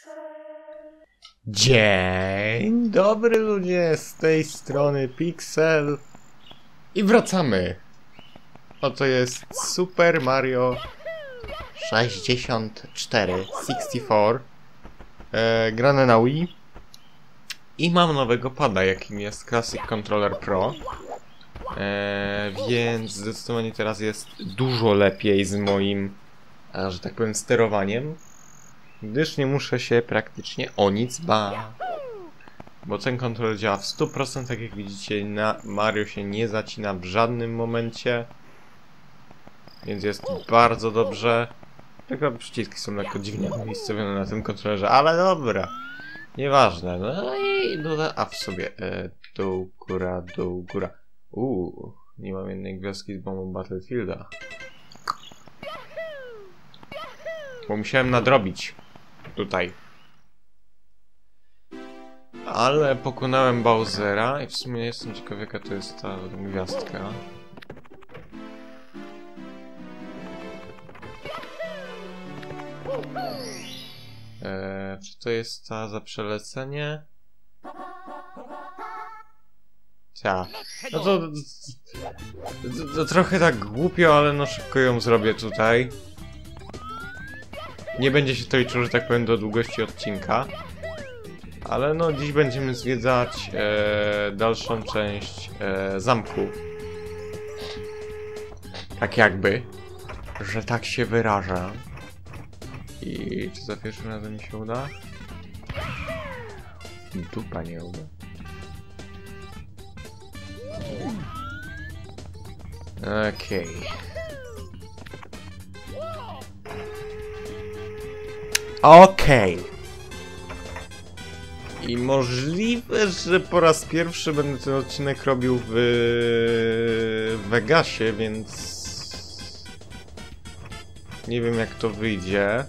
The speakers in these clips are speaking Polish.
Dzień dobry ludzie, z tej strony Pixel i wracamy. Oto jest Super Mario 64, grane na Wii i mam nowego pada, jakim jest Classic Controller Pro, więc zdecydowanie teraz jest dużo lepiej z moim, że tak powiem, sterowaniem, gdyż nie muszę się praktycznie o nic bać. Bo ten kontroler działa w 100%, tak jak widzicie, Mario się nie zacina w żadnym momencie. Więc jest bardzo dobrze. Tylko przyciski są lekko dziwnie umiejscowione na tym kontrolerze, ale dobra. Nieważne. No i a w sobie dół, góra, dół, góra. Nie mam jednej gwiazdki z bombą Battlefielda. Bo musiałem nadrobić tutaj. Ale pokonałem Bowsera i w sumie jestem ciekaw, jaka to jest ta gwiazdka. Czy to jest ta za przelecenie? Ta. No to trochę tak głupio, ale no szybko ją zrobię tutaj. Nie będzie się to liczyło, że tak powiem, do długości odcinka. Ale no dziś będziemy zwiedzać dalszą część zamku. Tak jakby, że tak się wyrażę. I czy za pierwszym razem mi się uda? Dupa nie uda. Okej. Okej. I możliwe, że po raz pierwszy będę ten odcinek robił w Vegasie, więc nie wiem, jak to wyjdzie.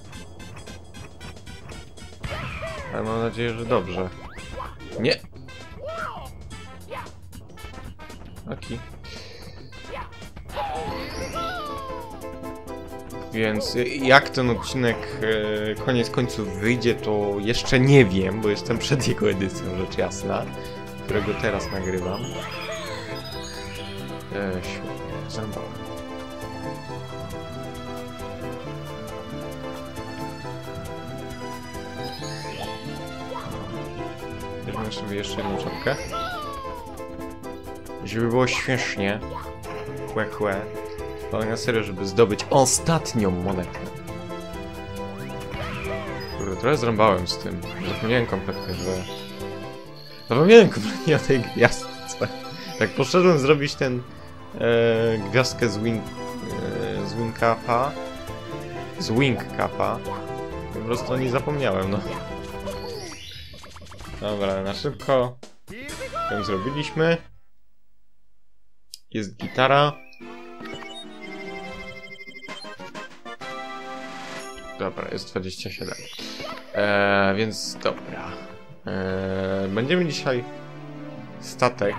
Ale mam nadzieję, że dobrze. Nie! Okej. Więc jak ten odcinek koniec końców wyjdzie, to jeszcze nie wiem, bo jestem przed jego edycją, rzecz jasna, którego teraz nagrywam. Świetnie, zębałem. Weźmy sobie jeszcze jedną czapkę. Żeby było śmiesznie. Chłe. Ale na serio, żeby zdobyć ostatnią monetę. Kurde, trochę zrąbałem z tym. Zapomniałem kompletnie, o tej gwiazdce. Tak poszedłem zrobić ten gwiazdkę z Wing Cupa. Z Wing Cupa. Po prostu nie zapomniałem, no. Dobra, na szybko. Ją zrobiliśmy. Jest gitara. Dobra, jest 27. Więc dobra. Będziemy dzisiaj statek.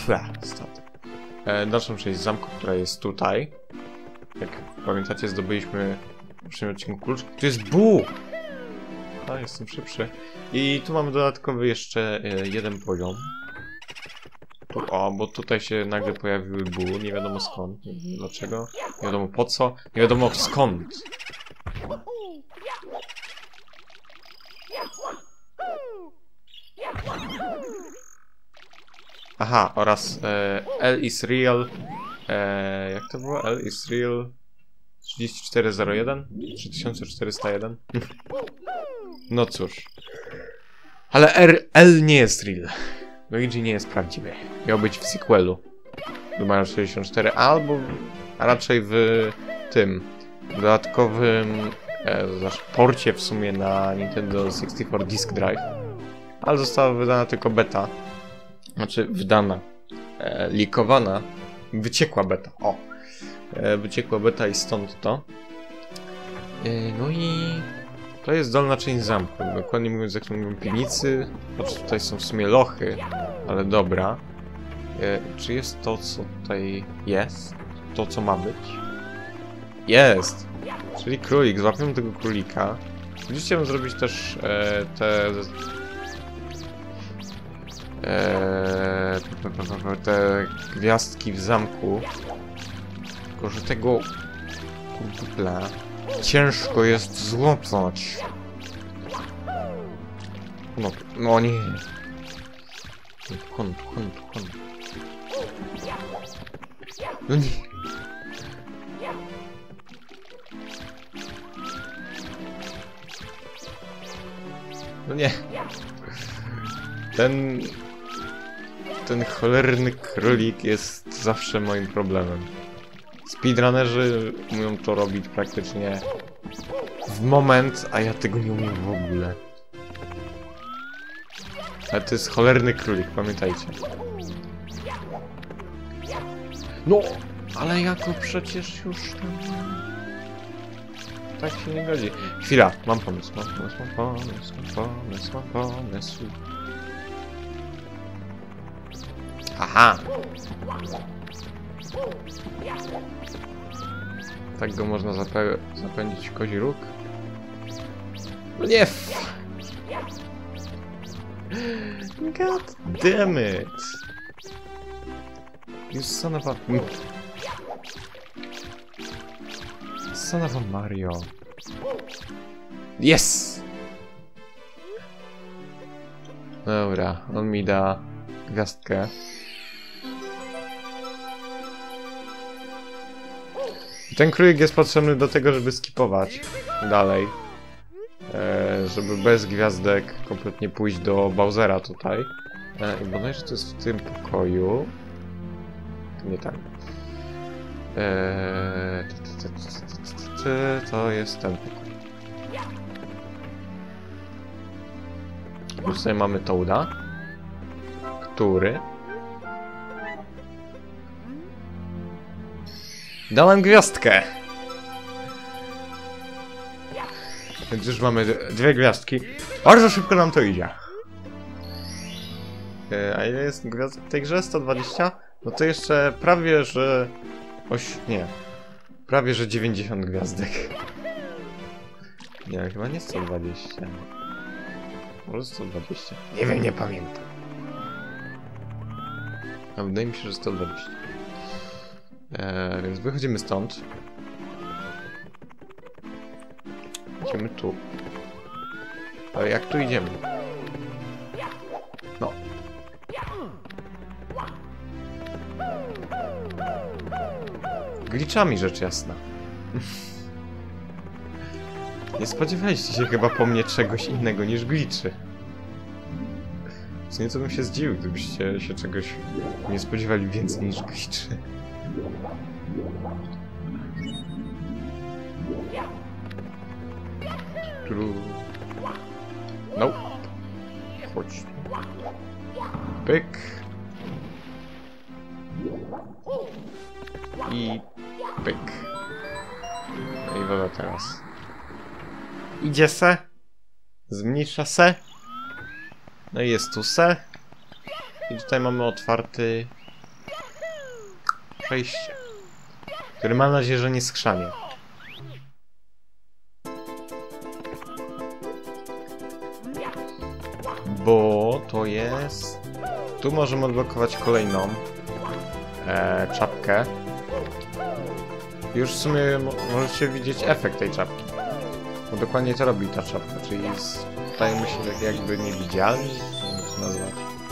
Dalszą część zamku, która jest tutaj. Jak pamiętacie, zdobyliśmy w poprzednim odcinku klucz. Tu jest Bóg! A, jestem szybszy. I tu mamy dodatkowy jeszcze jeden poziom. Bo tutaj się nagle pojawiły Bóg. Nie wiadomo skąd. Nie wiadomo dlaczego. Nie wiadomo po co. Nie wiadomo skąd. Aha, oraz L is real. Jak to było? L is real 3401? 3401? No cóż. Ale L nie jest real. Luigi nie jest prawdziwy. Miał być w sequelu do Mario 64, albo raczej w tym dodatkowym porcie w sumie na Nintendo 64 Disk Drive. Ale została wydana tylko beta. Znaczy wydana, likowana, wyciekła beta, wyciekła beta i stąd to. No i to jest dolna część zamku, dokładnie mówiąc, jak to mówią, piwnicy. Znaczy tutaj są w sumie lochy, ale dobra. Czy jest to, co tutaj jest? To, co ma być? Jest! Czyli królik, złapiemy tego królika. Chciałem zrobić też te gwiazdki w zamku. Tylko że tego kurdupla ciężko jest złapać. No nie. Kon. No nie. No nie. Ten cholerny królik jest zawsze moim problemem. Speedrunnerzy umieją to robić praktycznie w moment, a ja tego nie umiem w ogóle. Ale to jest cholerny królik, pamiętajcie. No, ale jako przecież już... Tak się nie godzi. Chwila, mam pomysł. Aha! Tak go można zapędzić w kozi róg? No nie! God damn it! You son of a... Son of a Mario. Yes! Dobra, on mi da gwiazdkę. Ten królik jest potrzebny do tego, żeby skipować dalej. Żeby bez gwiazdek kompletnie pójść do Bowsera tutaj. I bodajże to jest w tym pokoju. Nie tak. To jest ten pokój. Tutaj mamy Toada, który... Dałem gwiazdkę! Więc już mamy dwie gwiazdki. Bardzo szybko nam to idzie. A ile jest gwiazdek w tej grze? 120? No to jeszcze prawie, że... Nie. Prawie, że 90 gwiazdek. Nie, chyba nie 120. Może 120. Nie wiem, nie pamiętam. A wydaje mi się, że 120. Więc wychodzimy stąd. Idziemy tu. Ale jak tu idziemy? No. Glitchami rzecz jasna. Nie spodziewaliście się chyba po mnie czegoś innego niż glitchy. Co nieco bym się zdziwił, gdybyście się czegoś nie spodziewali więcej niż glitchy. No. Chodź. Pyk. I pyk. No i woda teraz. Idzie se. Zmniejsza se. No i jest tu se. I tutaj mamy otwarty przejście, który mam nadzieję, że nie skrzanie. Bo to jest... Tu możemy odblokować kolejną czapkę. Już w sumie możecie widzieć efekt tej czapki. Bo dokładnie to robi ta czapka, czyli stajemy się tak jakby niewidzialni, jak to nazwać.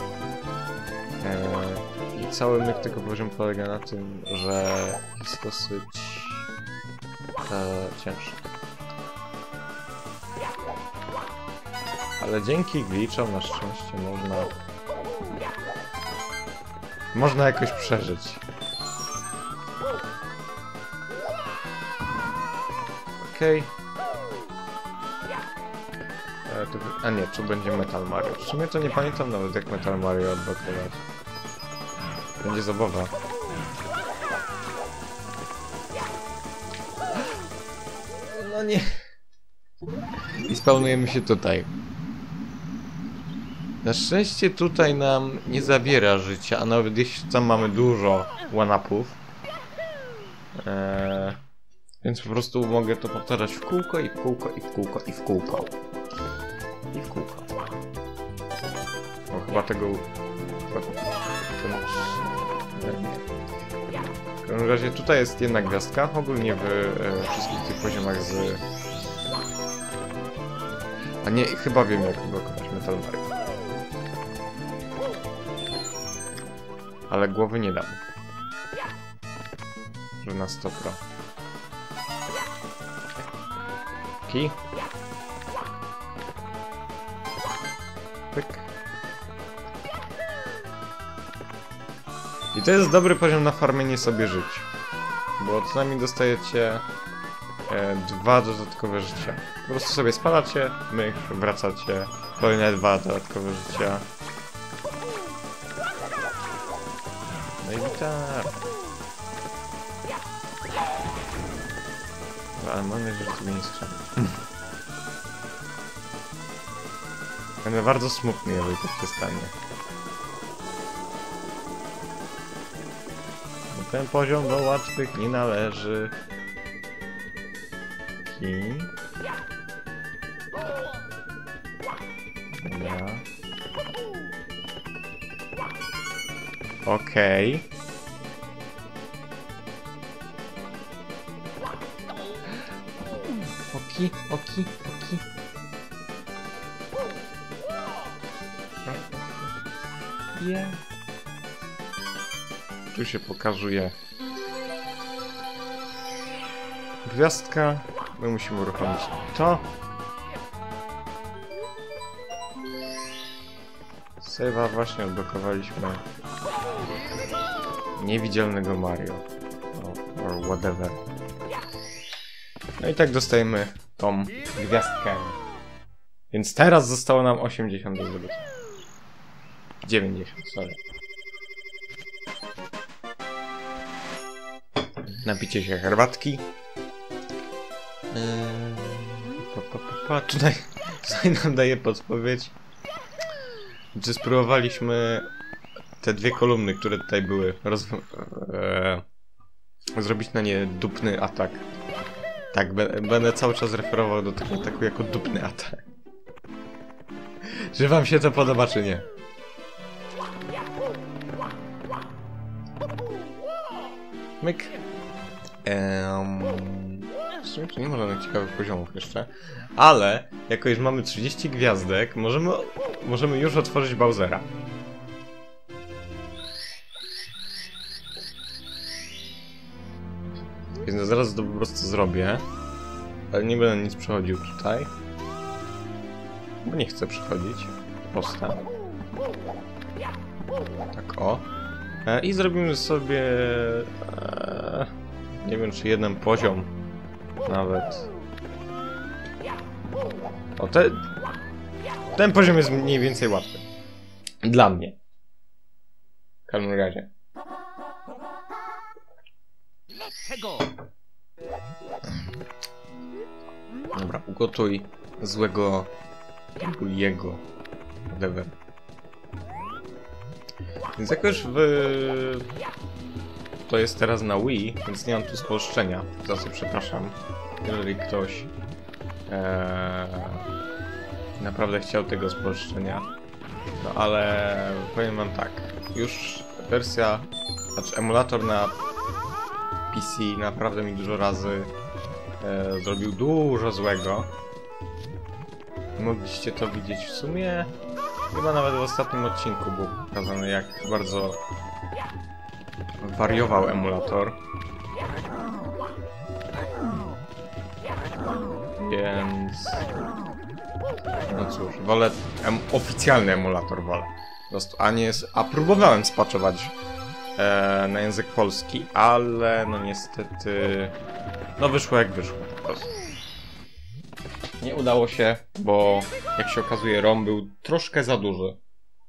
I cały myk tego poziomu polega na tym, że jest dosyć ciężki. Ale dzięki glitchom na szczęście można jakoś przeżyć. Okej. A nie, tu będzie Metal Mario. W sumie to nie pamiętam nawet, jak Metal Mario odblokować. Będzie zabawa. No nie. I spełnujemy się tutaj. Na szczęście tutaj nam nie zabiera życia, a nawet jeśli tam mamy dużo one-upów. Więc po prostu mogę to powtarzać w kółko i w kółko i w kółko i w kółko. I w kółko. O, chyba tego... W każdym razie tutaj jest jedna gwiazdka. Ogólnie w wszystkich tych poziomach z... A nie, chyba wiem jak blokować Metal Mario. Ale głowy nie dam. Że na 100 pro. Ki. Pyk. I to jest dobry poziom na farmienie sobie żyć. Bo co najmniej dostajecie 2 dodatkowe życia. Po prostu sobie spalacie, myk, wracacie, kolejne 2 dodatkowe życia. No i tak. Ale mam nadzieję, że to nie strzela. Będę bardzo smutny, jeżeli tak się stanie. Bo ten poziom do łatwych nie należy. Dobra. Okej. Oki. Yeah. Tu się pokazuje gwiazdka. My musimy uruchomić to. Save'a właśnie odblokowaliśmy. Niewidzialnego Mario. Or whatever. No i tak dostajemy tą gwiazdkę. Więc teraz zostało nam 80 do zdobycia. 90, sorry. Napicie się herbatki. Tutaj nam daje podpowiedź. Czy spróbowaliśmy te 2 kolumny, które tutaj były, zrobić na nie dupny atak. Tak, będę cały czas referował do tego ataku jako dupny atak. Czy wam się to podoba, czy nie? Myk. W sumie tu nie ma żadnych ciekawych poziomów jeszcze. Ale, jako już mamy 30 gwiazdek, możemy już otworzyć Bowsera. Więc zaraz to po prostu zrobię. Ale nie będę nic przechodził tutaj. Bo nie chcę przechodzić. Posta. Tak o. I zrobimy sobie... nie wiem, czy jeden poziom nawet. O, ten poziom jest mniej więcej łatwy. Dla mnie. W każdym razie. Dobra, ugotuj złego jego. Whatever. Więc jakoś to jest teraz na Wii, więc nie mam tu spolszczenia, za co przepraszam, jeżeli ktoś naprawdę chciał tego spolszczenia. No ale powiem wam tak, już wersja, znaczy emulator na PC naprawdę mi dużo razy zrobił dużo złego. Mogliście to widzieć w sumie, chyba nawet w ostatnim odcinku był pokazany, jak bardzo wariował emulator. Więc... no cóż, wolę... oficjalny emulator wolę. A próbowałem spatchować na język polski, ale no niestety... no wyszło jak wyszło po prostu. Nie udało się, bo jak się okazuje ROM był troszkę za duży.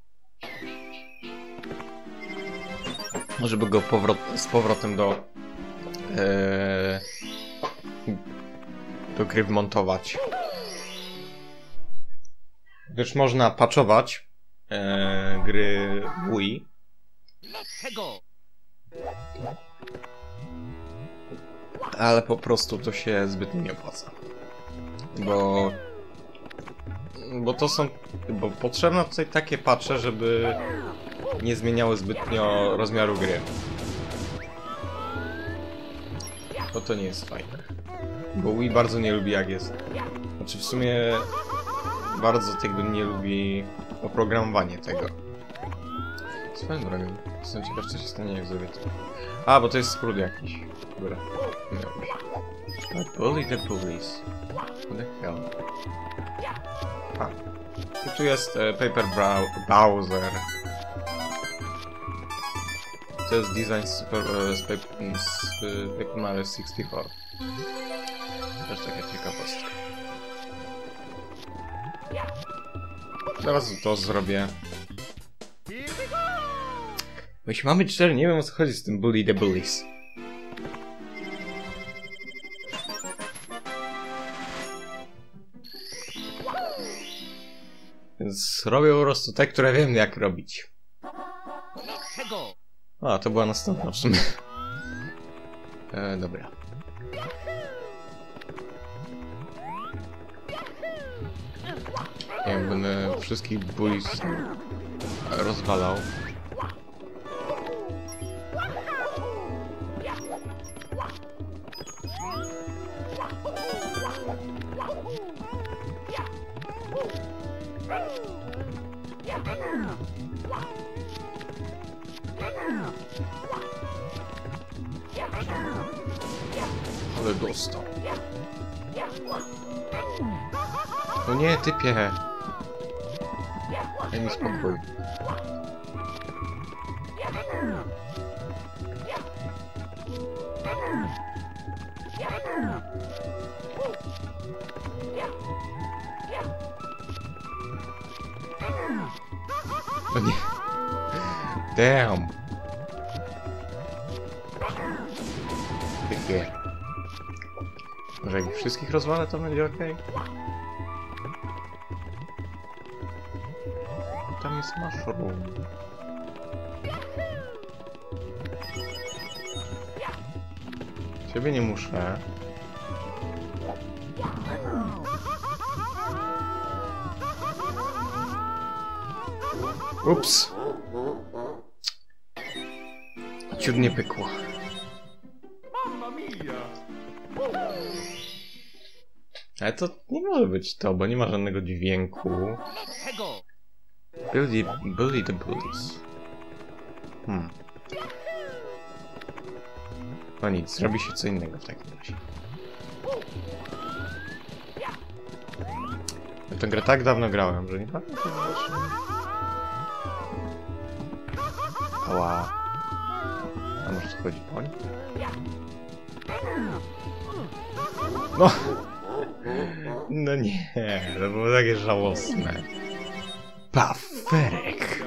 Żeby go z powrotem do gry wmontować. Gdyż można patchować gry Wii. Ale po prostu to się zbytnio nie opłaca. Bo to są... Bo potrzebne tutaj takie patche, żeby nie zmieniały zbytnio rozmiaru gry. Bo to nie jest fajne. Bo Wii bardzo nie lubi jak jest. Znaczy w sumie bardzo tego nie lubi oprogramowanie tego. Swoją drogą. Jestem ciekaw, co się stanie, jak zrobię to. A, bo to jest skrót jakiś. Dobra. Bully the Bullies. What the hell? A. I tu jest Paper Bowser. To jest design z Paper Mario 64. Też taka ciekawostka. Zaraz to zrobię. Bo jeśli mamy 4, nie wiem o co chodzi z tym Bully the Bullies. Więc robię po prostu te, które wiem jak robić. A, to była następna w sumie. Dobra. Nie wiem, będę wszystkich bullies rozwalał. Ale dostał. No nie, typie. Daj mi spokój. No nie. Damn. Typie. Może jak ich wszystkich rozwalę, to będzie okej. Tam jest mushroom. Ciebie nie muszę. Ups. Ciur nie pykło. Ale to nie może być to, bo nie ma żadnego dźwięku. Bully the Bullies. No nic, zrobi się co innego w takim razie. Ja tę grę tak dawno grałem, że nie pamiętam. Ała. A może to chodzi po nim? No! No nie, to było takie żałosne. Paferek!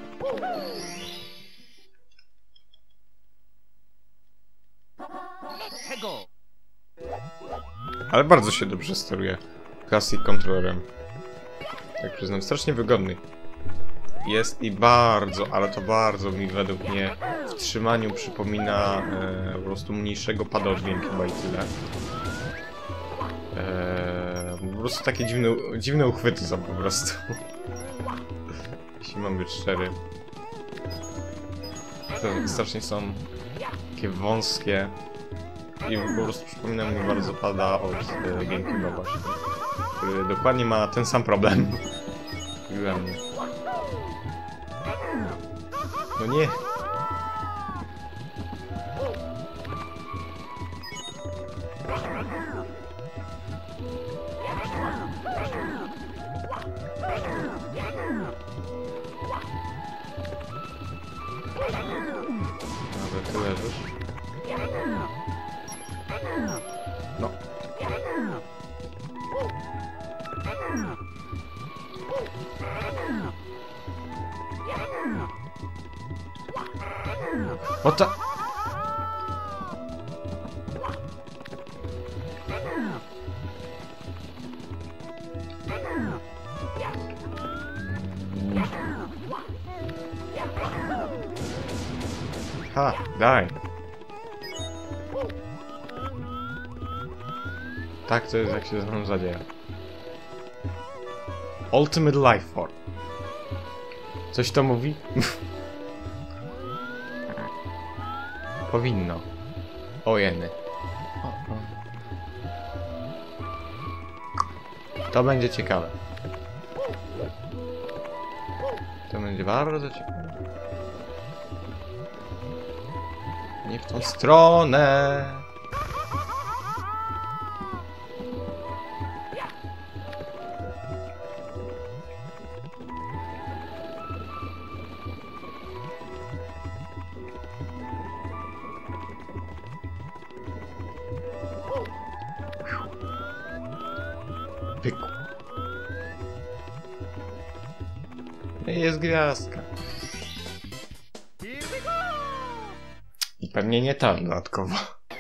Ale bardzo się dobrze steruje Classic kontrolerem. Tak przyznam, strasznie wygodny. Jest i bardzo, ale to bardzo mi według mnie w trzymaniu przypomina po prostu mniejszego pada dźwięk chyba i tyle. Po prostu takie dziwne uchwyty są po prostu. Jeśli mam być szczery. To strasznie są takie wąskie. I po prostu przypomina mi bardzo pada od GameCube'a właśnie. Który dokładnie ma ten sam problem. No nie. Dobra, ty leżysz. No. What the... Ha, daj. Tak, to jest jak się ze mną zadzieje. Ultimate Life Form. Coś to mówi? Powinno. O jeny. To będzie ciekawe. To będzie bardzo ciekawe. Nie w tą stronę. Pyku. Jest gwiazdka. I pewnie nie ta dodatkowo.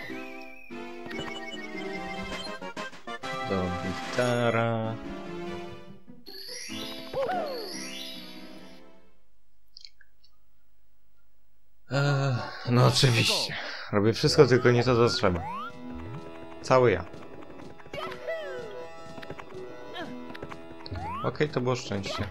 Do gitara. No oczywiście. Robię wszystko, tylko nie to, co trzeba. Cały ja. Okej, to było szczęście.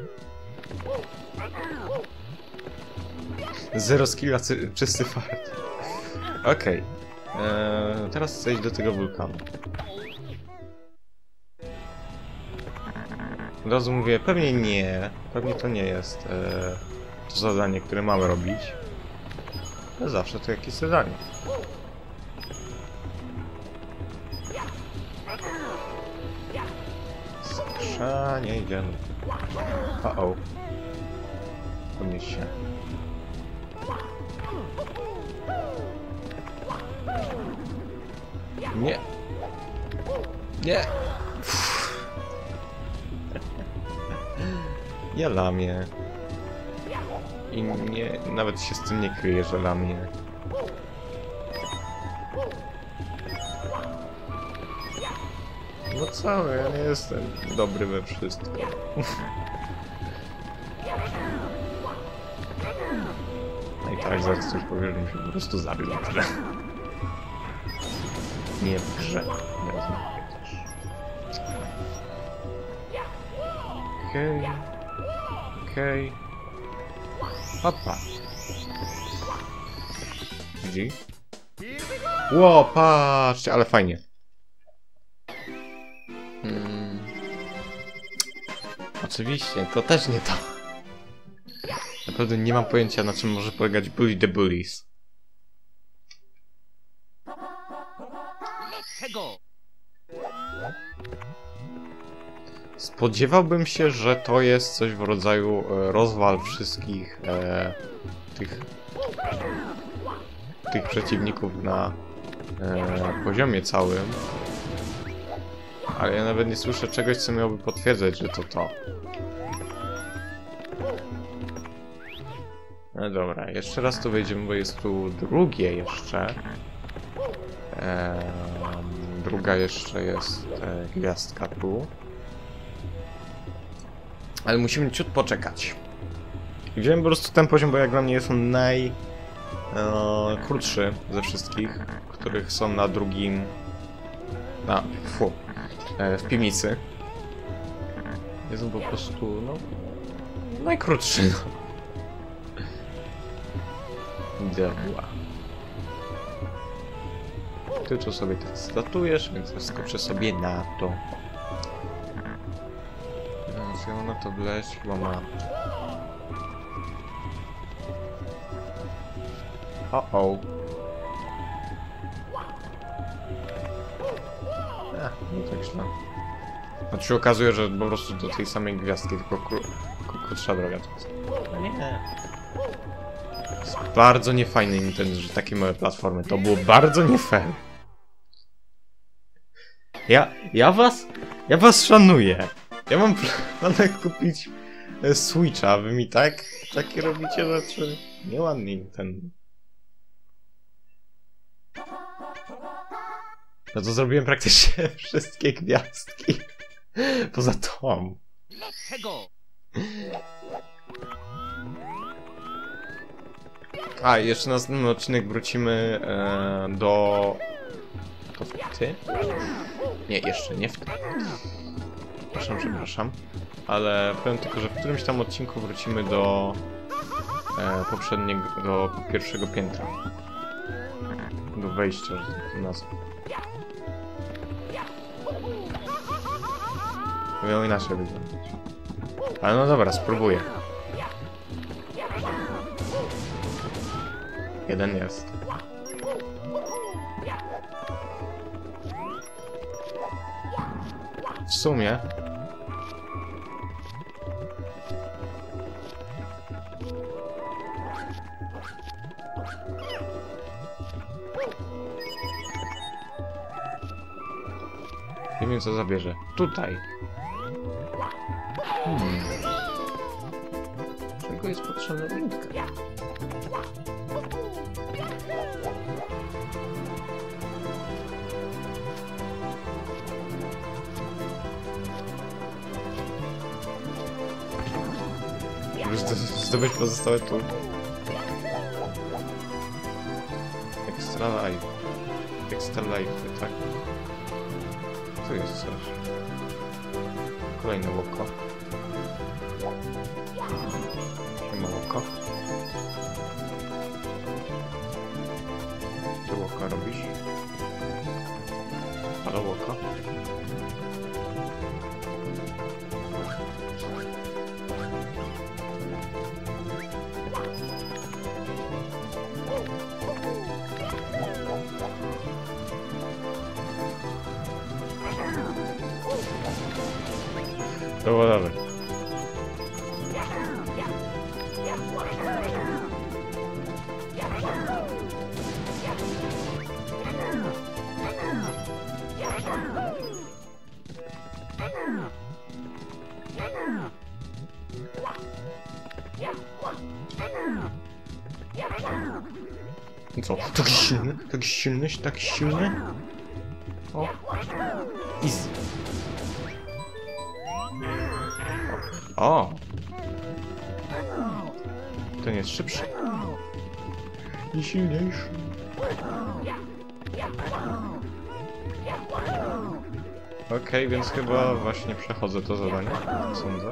Zero skilla, czysty fart. Okej. Teraz chcę iść do tego wulkanu. Od razu mówię, pewnie nie. Pewnie to nie jest to zadanie, które mamy robić. Ale zawsze to jakieś zadanie. Skrzanie idziemy. O. Podnieś się. Nie. Nie. Ja lamię. I nie, nawet się z tym nie kryję, że lamię. No co, ja nie jestem dobry we wszystkim. No i tak zaraz coś powie, że mi się po prostu zabił w grze. Nie w grze. Okej. Okej. Hopa. Gdzie? Ło, patrzcie, ale fajnie. Oczywiście, to też nie to. Naprawdę nie mam pojęcia, na czym może polegać Bully the Bullies. Spodziewałbym się, że to jest coś w rodzaju rozwal wszystkich tych przeciwników na poziomie całym. Ale ja nawet nie słyszę czegoś, co miałoby potwierdzać, że to to. No dobra, jeszcze raz tu wejdziemy, bo jest tu drugie jeszcze. Druga jeszcze jest gwiazdka tu. Ale musimy ciut poczekać. I wziąłem po prostu ten poziom, bo jak dla mnie jest on najkrótszy ze wszystkich, których są na drugim... w piwnicy. Jest on po prostu, no... najkrótszy, no. Dobra. Ty tu sobie tak statujesz, więc ja skoczę sobie na to. Więc ja mam na to wleźć, chyba ma... O. Nie tak źle. A tu się okazuje, że po prostu do tej samej gwiazdki, tylko krótsza droga to jest. No nie. Jest bardzo niefajny Nintendo, że takie małe platformy. To było bardzo nie fair. Ja was szanuję. Ja mam planę kupić Switcha, a wy mi takie robicie rzeczy. Nieładnie Nintendo. No to zrobiłem praktycznie wszystkie gwiazdki. Poza tą. A, jeszcze na następny odcinek wrócimy do... To ty? Nie, jeszcze nie w tym. Przepraszam. Ale powiem tylko, że w którymś tam odcinku wrócimy do poprzedniego, do pierwszego piętra. Do wejścia, że tak to nazwę. Miał inaczej wyglądać. Ale no dobra, spróbuję. Jeden jest. W sumie... Nie wiem, co zabierze. Tutaj. Czego jest potrzebna linka? Możesz zdobyć pozostałe tu. Extra life. Extra life, tak? Tu jest coś. Kolejne oko. Nie ma oko. Ty oko robisz? Halo oko. To było dobre. Co? Taki silny? Taki silny? Taki silny? O! Easy. O! Ten jest szybszy. I silniejszy. Okej, więc chyba właśnie przechodzę to zadanie, sądzę.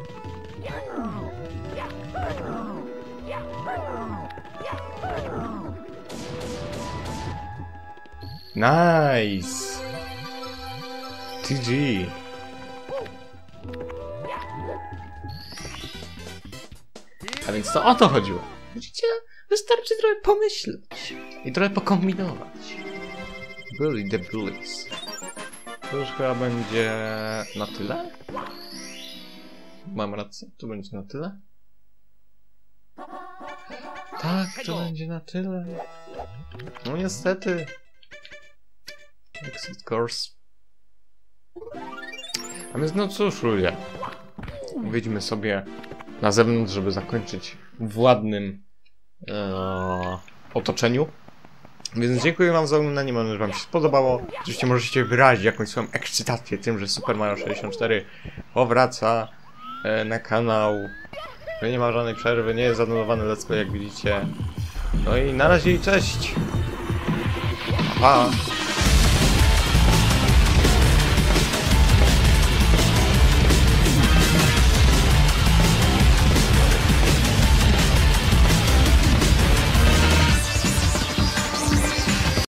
Nice! TG! A więc to o to chodziło. Widzicie? Wystarczy trochę pomyśleć i trochę pokombinować. Bully the bullies. To już chyba będzie na tyle? Mam rację? To będzie na tyle? Tak, to będzie na tyle. No niestety. Exit course. A więc no cóż, ludzie. Wyjdźmy sobie na zewnątrz, żeby zakończyć w ładnym otoczeniu. Więc dziękuję wam za oglądanie, mam nadzieję, że wam się spodobało. Oczywiście możecie wyrazić jakąś swoją ekscytację tym, że Super Mario 64 powraca na kanał. Że nie ma żadnej przerwy, nie jest zanulowany let's play, jak widzicie. No i na razie i cześć! Pa!